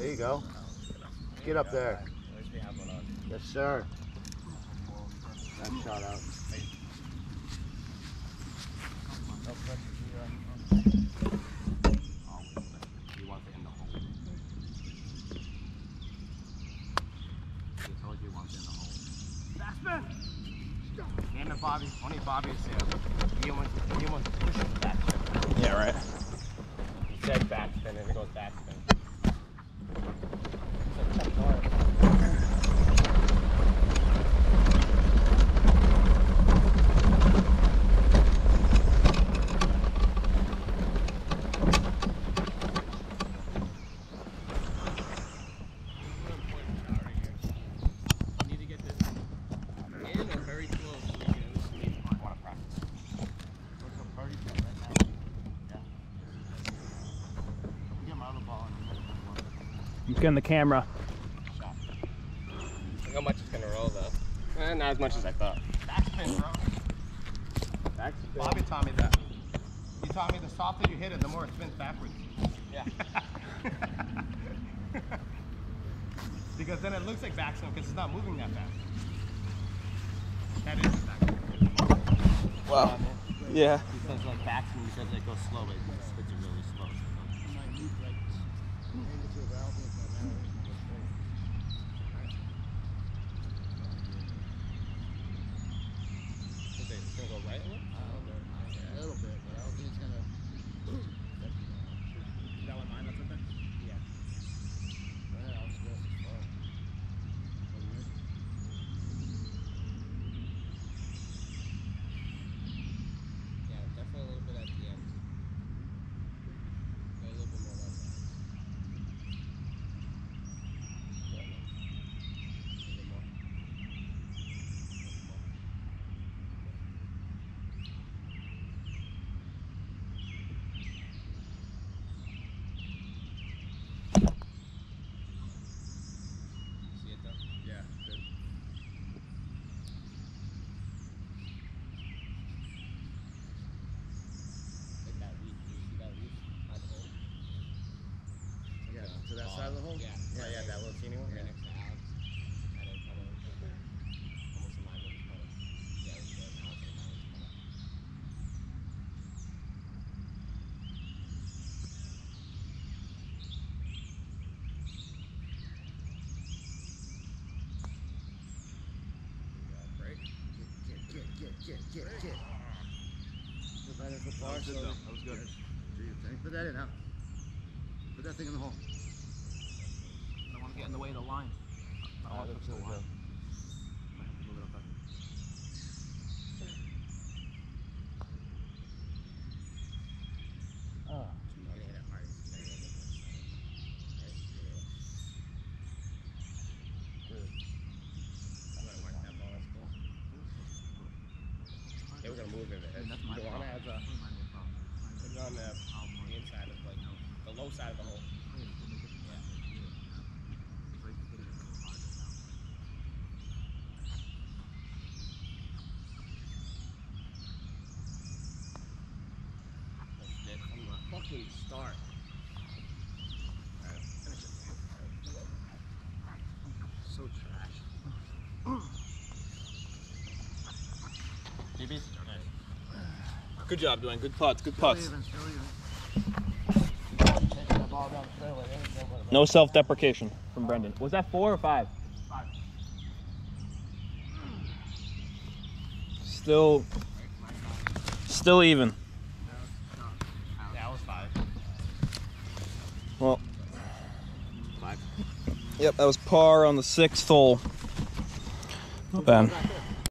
There you go. Get up there. Yes, sir. Nice shot out. You want it in the hole. He told you want it in the hole. Backspin! Damn it, Bobby. Only Bobby is here. You want to push it backspin. Yeah, right. He said backspin and it goes backspin. I'm getting the camera. Look how much it's gonna roll though. Not as much as I thought. Backspin, bro. Backspin. Bobby taught me that. He taught me the softer you hit it, the more it spins backwards. Yeah. Because then it looks like backspin because it's not moving that fast. That is backspin. Wow. Yeah. He says like backspin, he says it goes slow, but it spits it really slow. It's gonna go right a little? A little bit, but I don't think it's gonna. Is that what mine up there? Yeah. Yeah, I'll just go as far. Yeah, definitely a little bit at the end. Go a little bit more left side. A little more. See it though? Yeah, good. Like that reach. You see that reach out the hole? Yeah, to that side of the hole? Yeah. Yeah, yeah, that little teeny one? Right next to Alex. Kind of almost in line with his putter. Yeah, it's good. Now it's in line with his putter. Break. Get. Put that in for par. That was good. Put that in now. Put that thing in the hole. I don't want to get in the way of the line. I want to push the line. Might have to move it up there. Oh. Yeah, we're gonna move it. That's my fault. Put it on the inside of like the low side of the hole. That's it from the fucking start. Alright, finish it. So trash. DBs? Good job, Dwayne. Good putts. Good putts. Still even. No self-deprecation from Brendan. Was that 4 or 5? 5. Still even. That was 5. Well, 5. yep, that was par on the 6th hole. Not bad.